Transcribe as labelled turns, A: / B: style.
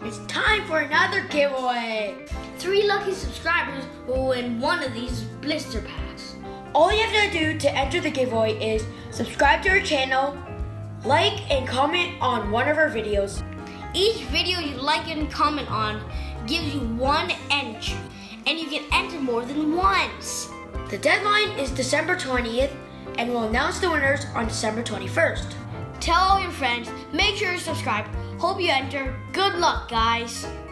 A: It's time for another giveaway.
B: 3 lucky subscribers will win one of these blister packs.
A: All you have to do to enter the giveaway is subscribe to our channel, like and comment on one of our videos.
B: Each video you like and comment on gives you 1 entry, and you can enter more than once.
A: The deadline is December 20th, and we'll announce the winners on December 21st.
B: Tell all your friends, make sure you subscribe. Hope you enter. Good luck, guys.